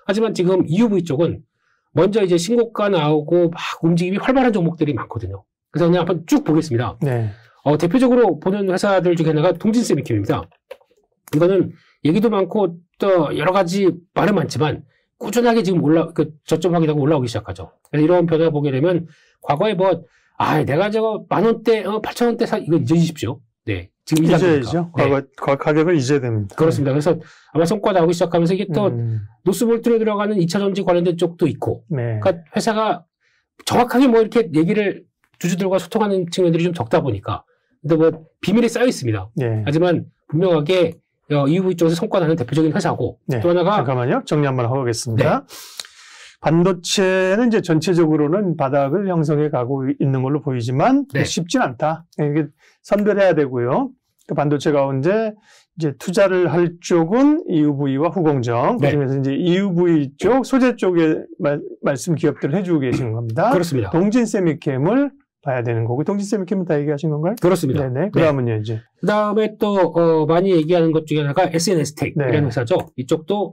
하지만 지금 EUV 쪽은 먼저 이제 신고가 나오고 막 움직임이 활발한 종목들이 많거든요. 그래서 그냥 한번 쭉 보겠습니다. 네. 대표적으로 보는 회사들 중에 하나가 동진세미캠입니다. 이거는 얘기도 많고 또 여러 가지 말은 많지만 꾸준하게 지금 저점 확인하고 올라오기 시작하죠. 그래서 이런 변화 보게 되면 과거에 내가 저거 10,000원대, 8,000원대 이거 잊으십시오. 네. 지금 잊어야죠. 네. 가격을 잊어야 됩니다. 그렇습니다. 그래서 아마 성과 나오기 시작하면서 이게 또 노스볼트로 들어가는 2차전지 관련된 쪽도 있고. 네. 그러니까 회사가 정확하게 이렇게 얘기를 주주들과 소통하는 측면들이 좀 적다 보니까. 근데 비밀이 쌓여 있습니다. 네. 하지만 분명하게 EUV 쪽에서 성과 나는 대표적인 회사고. 네. 또 하나가. 잠깐만요. 정리 한번 하겠습니다. 네. 반도체는 이제 전체적으로는 바닥을 형성해 가고 있는 걸로 보이지만 네. 쉽진 않다. 이게 선별해야 되고요. 반도체 가운데 이제 투자를 할 쪽은 EUV와 후공정. 네. 그중에서 이제 EUV 쪽, 소재 쪽에 말씀 기업들을 해주고 계시는 겁니다. 그렇습니다. 동진세미캠을 봐야 되는 거고, 동진세미캠은 다 얘기하신 건가요? 그렇습니다. 네네. 그 다음은요, 네. 이제. 그 다음에 또, 많이 얘기하는 것 중에 하나가 SNS텍이라는 네. 회사죠. 이쪽도,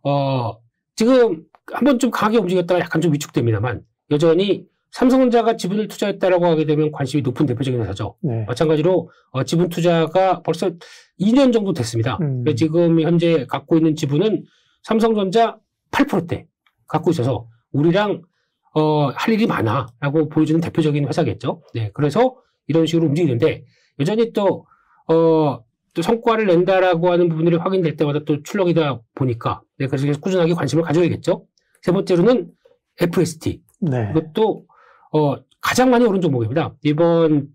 지금 한번 좀 강하게 움직였다가 약간 좀 위축됩니다만, 여전히 삼성전자가 지분을 투자했다라고 하게 되면 관심이 높은 대표적인 회사죠. 네. 마찬가지로, 지분 투자가 벌써 2년 정도 됐습니다. 지금 현재 갖고 있는 지분은 삼성전자 8%대 갖고 있어서 우리랑 할 일이 많아라고 보여주는 대표적인 회사겠죠. 네, 그래서 이런 식으로 움직이는데 여전히 또 성과를 낸다라고 하는 부분들이 확인될 때마다 또 출렁이다 보니까 네, 그래서 꾸준하게 관심을 가져야겠죠. 세 번째로는 FST. 네. 이것도 가장 많이 오른 종목입니다. 이번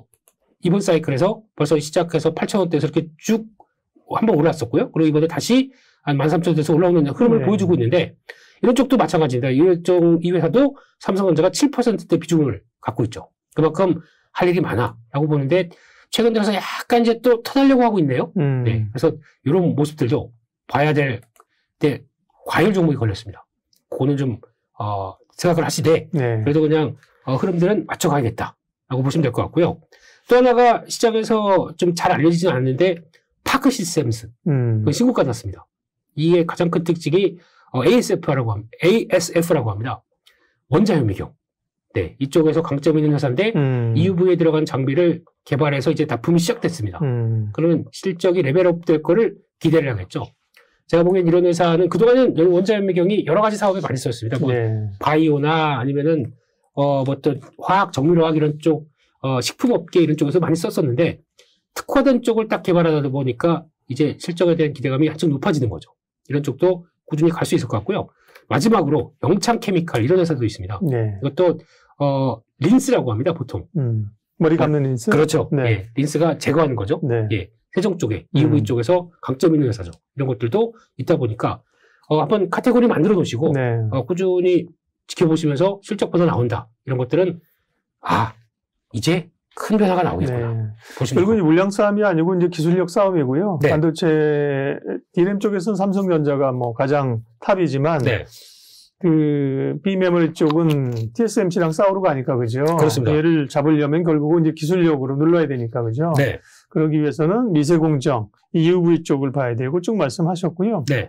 사이클에서 벌써 시작해서 8,000원대에서 이렇게 쭉 한번 올랐었고요. 그리고 이번에 다시 한 13,000원대에서 올라오는 흐름을 네. 보여주고 있는데 이런 쪽도 마찬가지입니다. 이 회사도 삼성전자가 7%대 비중을 갖고 있죠. 그만큼 할 일이 많아라고 보는데 최근 들어서 약간 이제 또 터나려고 하고 있네요. 네. 그래서 이런 모습들도 봐야 될 때 과열 종목이 걸렸습니다. 그거는 좀 생각을 하시되 네. 그래도 그냥 흐름들은 맞춰가야겠다라고 보시면 될 것 같고요. 또 하나가 시장에서 좀 잘 알려지진 않았는데 파크 시스템스 신고가 났습니다. 이게 가장 큰 특징이 ASF라고 합니다. 원자현미경. 네, 이쪽에서 강점 있는 회사인데 EUV에 들어간 장비를 개발해서 이제 납품이 시작됐습니다. 그러면 실적이 레벨업 될 거를 기대를 하겠죠. 제가 보기엔 이런 회사는 그동안은 원자현미경이 여러 가지 사업에 많이 썼습니다. 네. 바이오나 아니면은 어떤 화학, 정밀화학 이런 쪽 식품업계 이런 쪽에서 많이 썼었는데 특화된 쪽을 딱 개발하다 보니까 이제 실적에 대한 기대감이 한층 높아지는 거죠. 이런 쪽도 꾸준히 갈 수 있을 것 같고요. 마지막으로 영창케미칼 이런 회사도 있습니다. 네. 이것도 린스라고 합니다. 보통. 머리 감는 린스? 그렇죠. 네. 예, 린스가 제거하는 거죠. 네. 예, 세정 쪽에 EUV 쪽에서 강점 있는 회사죠. 이런 것들도 있다 보니까 한번 카테고리 만들어 놓으시고 네. 꾸준히 지켜보시면서 실적 보다 나온다. 이런 것들은 이제 큰 변화가 나오겠구나. 네. 보시면 결국은 물량 싸움이 아니고 이제 기술력 싸움이고요. 네. 반도체 DRAM 쪽에서는 삼성전자가 가장 탑이지만 네. 그 비메모리 쪽은 TSMC랑 싸우러 가니까 그죠. 그렇습니다. 얘를 잡으려면 결국은 이제 기술력으로 눌러야 되니까 그죠. 네. 그러기 위해서는 미세공정, EUV 쪽을 봐야 되고 쭉 말씀하셨고요. 네.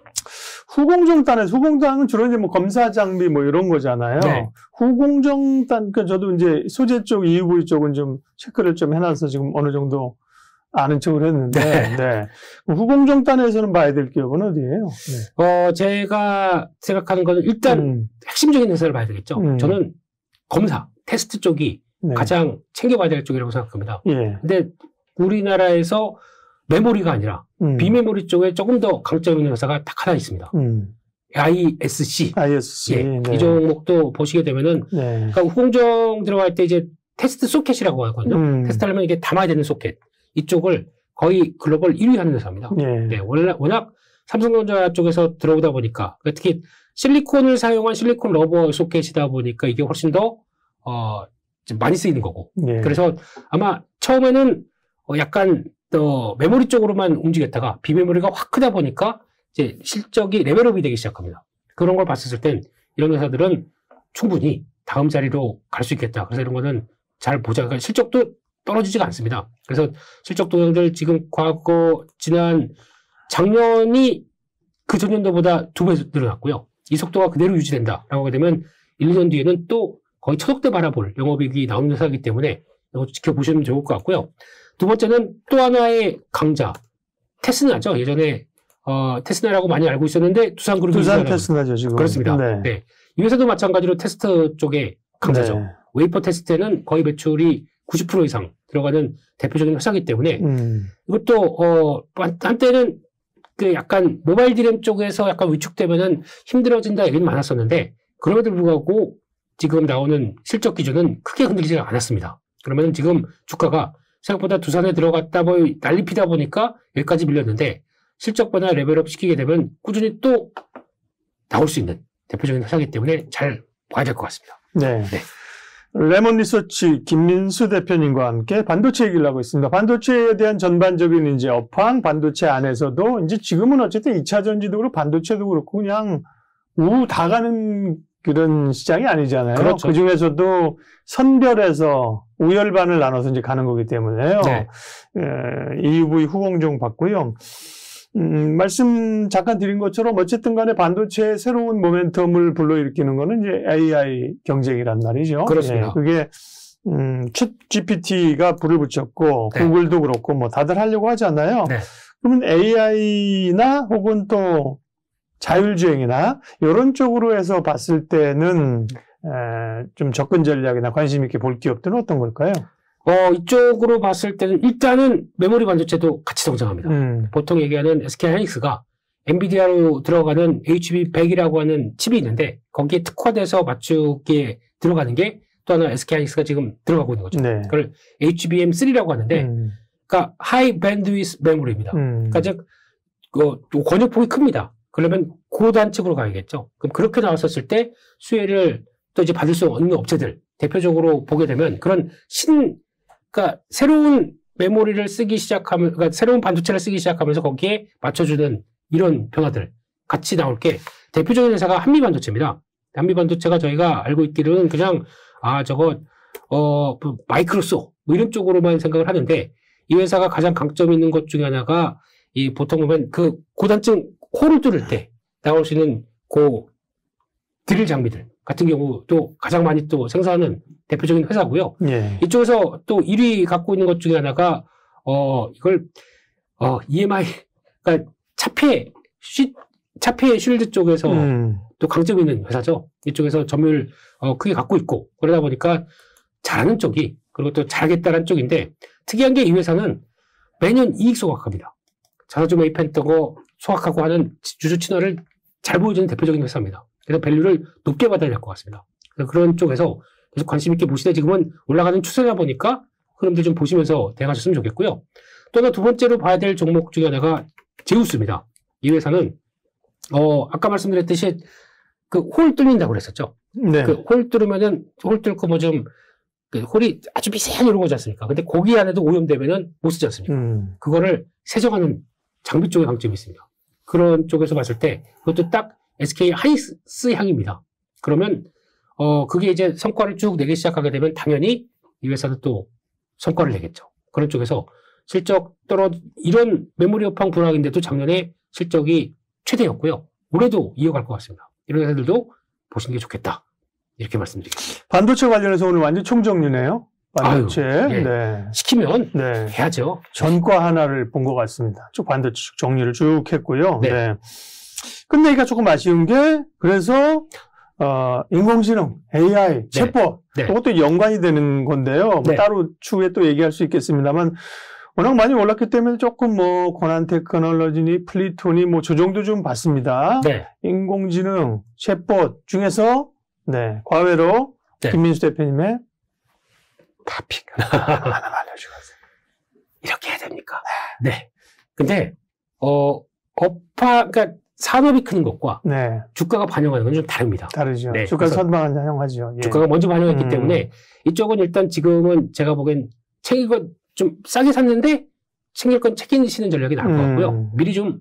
후공정은 주로 이제 검사 장비 이런 거잖아요. 네. 후공정단, 저도 이제 소재 쪽, EUV 쪽은 좀 체크를 좀 해놔서 지금 어느 정도 아는 척을 했는데, 네. 후공정단에서는 봐야 될 기업은 어디예요? 네. 제가 생각하는 거는 일단 핵심적인 회사를 봐야 되겠죠. 저는 검사, 테스트 쪽이 네. 가장 챙겨봐야 될 쪽이라고 생각합니다. 예. 근데 우리나라에서 메모리가 아니라 비메모리 쪽에 조금 더 강점 있는 회사가 딱 하나 있습니다. ISC. ISC. 예, 네. 이 종목도 보시게 되면은, 네. 그러니까 후공정 들어갈 때 이제 테스트 소켓이라고 하거든요. 테스트하려면 이게 담아야 되는 소켓. 이쪽을 거의 글로벌 1위 하는 회사입니다. 네. 네, 워낙 삼성전자 쪽에서 들어오다 보니까, 특히 실리콘을 사용한 실리콘 러버 소켓이다 보니까 이게 훨씬 더, 좀 많이 쓰이는 거고. 네. 그래서 아마 처음에는 약간 더 메모리 쪽으로만 움직였다가 비메모리가 확 크다 보니까 이제 실적이 레벨업이 되기 시작합니다. 그런 걸 봤을 땐 이런 회사들은 충분히 다음 자리로 갈 수 있겠다. 그래서 이런 거는 잘 보자. 그러니까 실적도 떨어지지가 않습니다. 그래서 실적 동향들 지금 작년이 그 전년도보다 2배 늘어났고요. 이 속도가 그대로 유지된다라고 하게 되면 1, 2년 뒤에는 또 거의 천억대 바라볼 영업이익이 나오는 회사이기 때문에 이거 지켜보시면 좋을 것 같고요. 두 번째는 또 하나의 강자, 테스나죠. 예전에 테스나라고 많이 알고 있었는데 두산그룹이 두산 테스나죠 지금. 그렇습니다. 네. 네. 이 회사도 마찬가지로 테스트 쪽에 강자죠. 네. 웨이퍼 테스트에는 거의 매출이 90% 이상 들어가는 대표적인 회사이기 때문에 이것도 한때는 그 약간 모바일 디램 쪽에서 약간 위축되면은 힘들어진다 얘기는 많았었는데 그럼에도 불구하고 지금 나오는 실적 기준은 크게 흔들리지 않았습니다. 그러면 지금 주가가 생각보다 두산에 들어갔다 난리 피다 보니까 여기까지 밀렸는데 실적 변화 레벨업 시키게 되면 꾸준히 또 나올 수 있는 대표적인 회사이기 때문에 잘 봐야 될 것 같습니다. 네. 네. 레몬 리서치 김민수 대표님과 함께 반도체 얘기를 하고 있습니다. 반도체에 대한 전반적인 이제 업황, 반도체 안에서도 이제 지금은 어쨌든 2차 전지도 그렇고 반도체도 그렇고 그냥 우 다 가는 그런 시장이 아니잖아요. 그렇죠. 그 중에서도 선별해서 우열반을 나눠서 이제 가는 거기 때문에요. 네. EUV 후공정 받고요. 말씀 잠깐 드린 것처럼 어쨌든 간에 반도체의 새로운 모멘텀을 불러일으키는 거는 이제 AI 경쟁이란 말이죠. 그렇습니다. 예, 그게, 챗 GPT가 불을 붙였고, 네. 구글도 그렇고, 뭐 다들 하려고 하잖아요. 네. 그러면 AI나 혹은 또 자율주행이나 이런 쪽으로 해서 봤을 때는, 좀 접근 전략이나 관심 있게 볼 기업들은 어떤 걸까요? 이쪽으로 봤을 때는 일단은 메모리 반도체도 같이 성장합니다. 보통 얘기하는 SK 하이닉스가 엔비디아로 들어가는 HB100이라고 하는 칩이 있는데 거기에 특화돼서 맞추기에 들어가는 게 또 하나 SK 하이닉스가 지금 들어가고 있는 거죠. 네. 그걸 HBM3라고 하는데 그러니까 하이 밴드위스 메모리입니다. 그러니까 즉 권역폭이 큽니다. 그러면 고단층으로 가야겠죠. 그럼 그렇게 나왔었을 때 수혜를 또 이제 받을 수 없는 업체들 대표적으로 보게 되면 그런 그러니까 새로운 메모리를 쓰기 시작하면, 그러니까 새로운 반도체를 쓰기 시작하면서 거기에 맞춰주는 이런 변화들 같이 나올 게 대표적인 회사가 한미반도체입니다. 한미반도체가 저희가 알고 있기로는 그냥 마이크로소 뭐 이런 쪽으로만 생각을 하는데 이 회사가 가장 강점이 있는 것 중에 하나가 이 보통 보면 그 고단층 홀을 뚫을 때 나올 수 있는 드릴 장비들 같은 경우도 가장 많이 또 생산하는 대표적인 회사고요. 예. 이쪽에서 또 1위 갖고 있는 것 중에 하나가 EMI 그러니까 차폐 쉴드 쪽에서 또 강점 있는 회사죠. 이쪽에서 점유율 크게 갖고 있고 그러다 보니까 잘하는 쪽이 그리고 또 잘하겠다는 쪽인데 특이한 게 이 회사는 매년 이익 소각합니다. 자사주 매입했던 거 소각하고 하는 주주 친화를 잘 보여주는 대표적인 회사입니다. 그래서 밸류를 높게 받아야 될 것 같습니다. 그래서 그런 쪽에서 계속 관심 있게 보시되 지금은 올라가는 추세다 보니까 흐름들 좀 보시면서 대응하셨으면 좋겠고요. 또 하나 두 번째로 봐야 될 종목 중에 하나가 제우스입니다. 이 회사는 아까 말씀드렸듯이 그 홀 뚫린다고 그랬었죠. 네. 그 홀 뚫으면은 홀 뚫고 뭐 좀 그 홀이 아주 미세한 이런 거지 않습니까? 근데 거기 안에도 오염되면은 못 쓰지 않습니까? 그거를 세정하는 장비 쪽에 강점이 있습니다. 그런 쪽에서 봤을 때 그것도 딱 SK 하이닉스 향입니다. 그러면 그게 이제 성과를 쭉 내기 시작하게 되면 당연히 이 회사도 또 성과를 내겠죠. 그런 쪽에서 실적 이런 메모리 업황 불황인데도 작년에 실적이 최대였고요. 올해도 이어갈 것 같습니다. 이런 회사들도 보시는 게 좋겠다. 이렇게 말씀드리겠습니다. 반도체 관련해서 오늘 완전 총정리네요. 반도체. 예. 네. 시키면 네. 해야죠. 전과 하나를 본 것 같습니다. 쭉 반도체 쭉 정리를 쭉 했고요. 네. 네. 끝내기가 조금 아쉬운 게 그래서 인공지능, AI, 챗봇 네. 그것도 연관이 되는 건데요. 뭐 네. 따로 추후에 또 얘기할 수 있겠습니다만 워낙 많이 올랐기 때문에 조금 뭐 고난 테크놀로지니 플리톤이 뭐 저 정도 좀 봤습니다. 네. 인공지능, 챗봇 중에서 네, 과외로 네. 김민수 대표님의 탑픽 하나 알려주세요. 이렇게 해야 됩니까? 네. 근데 그러니까 산업이 크는 것과 네. 주가가 반영하는 건 좀 다릅니다. 다르죠. 네, 주가 선반영하죠. 예. 주가가 먼저 반영했기 때문에 이쪽은 일단 지금은 제가 보기엔 챙길 건 좀 싸게 샀는데 챙길 건 챙기시는 전략이 나을 것 같고요. 미리 좀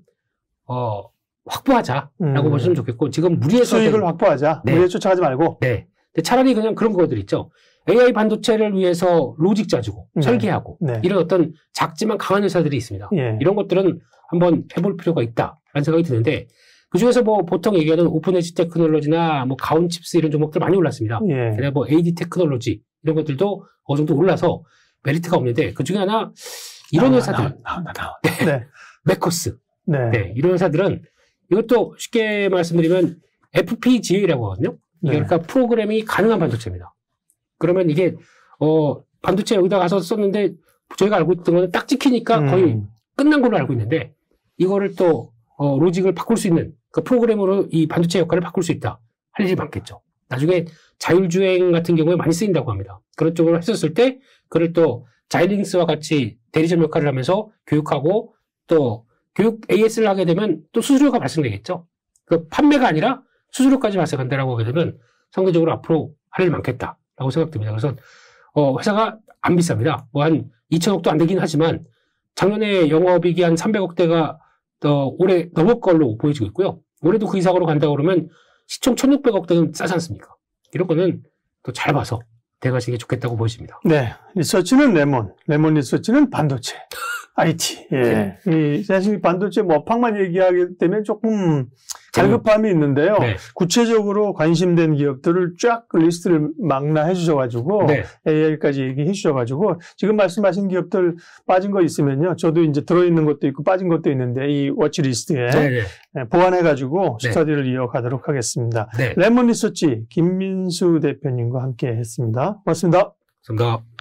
확보하자라고 보시면 좋겠고 지금 무리해서 수익을 확보하자. 네. 무리에 쫓아가지 말고. 네. 근데 차라리 그냥 그런 거들 있죠. AI 반도체를 위해서 로직 짜주고 설계하고 네. 이런 어떤 작지만 강한 회사들이 있습니다. 예. 이런 것들은 한번 해볼 필요가 있다라는 생각이 드는데 그중에서 뭐 보통 얘기하는 오픈 엣지 테크놀로지나 뭐 가온 칩스 이런 종목들 많이 올랐습니다. 예. 그다음에 뭐 AD 테크놀로지 이런 것들도 어느 정도 올라서 메리트가 없는데 그중에 하나 이런 회사들. 네. 맥코스. 네. 네. 이런 회사들은 이것도 쉽게 말씀드리면 FPGA라고 하거든요. 그러니까 프로그램이 가능한 반도체입니다. 그러면 이게 반도체 여기다 가서 썼는데 저희가 알고 있던 거는 딱 찍히니까 거의 끝난 걸로 알고 있는데 이거를 또 로직을 바꿀 수 있는 그 프로그램으로 이 반도체 역할을 바꿀 수 있다. 할 일이 많겠죠. 나중에 자율주행 같은 경우에 많이 쓰인다고 합니다. 그런 쪽으로 했었을 때 그걸 또 자이링스와 같이 대리점 역할을 하면서 교육하고 또 교육 AS를 하게 되면 또 수수료가 발생되겠죠. 그 판매가 아니라 수수료까지 발생한다라고 하게 되면 상대적으로 앞으로 할 일 많겠다라고 생각됩니다. 그래서 회사가 안 비쌉니다. 뭐 한 2천억도 안 되긴 하지만 작년에 영업이익이 한 300억대가 올해 넘을 걸로 보여지고 있고요. 올해도 그 이상으로 간다 그러면 시총 1,600억대는 싸지 않습니까? 이런 거는 또 잘 봐서 대가시는 게 좋겠다고 보여집니다. 네. 리서치는 레몬 리서치는 반도체. IT. 예. 네. 사실 반도체 업황만 얘기하게 되면 조금 갈급함이 있는데요. 네. 구체적으로 관심된 기업들을 쫙 리스트를 망라해 주셔가지고 네. AI까지 얘기해 주셔가지고 지금 말씀하신 기업들 빠진 거 있으면요. 저도 이제 들어있는 것도 있고 빠진 것도 있는데 이 워치 리스트에 보완해가지고 스터디를 이어가도록 하겠습니다. 네. 레몬 리서치 김민수 대표님과 함께 했습니다. 고맙습니다. 감사합니다.